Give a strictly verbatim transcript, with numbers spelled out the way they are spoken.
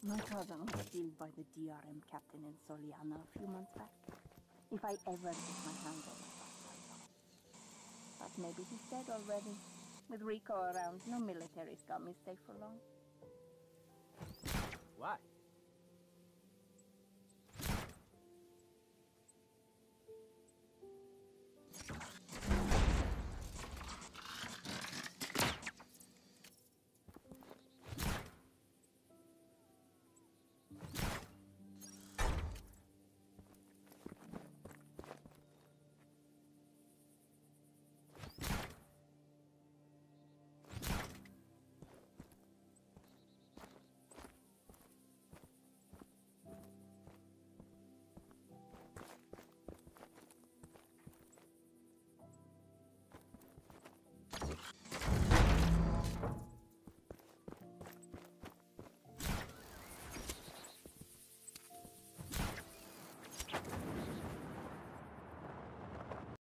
My cousin was killed by the D R M captain in Soliana a few months back. If I ever get my hands on a bastard. But maybe he's dead already. With Rico around, no military scum is safe for long. Why?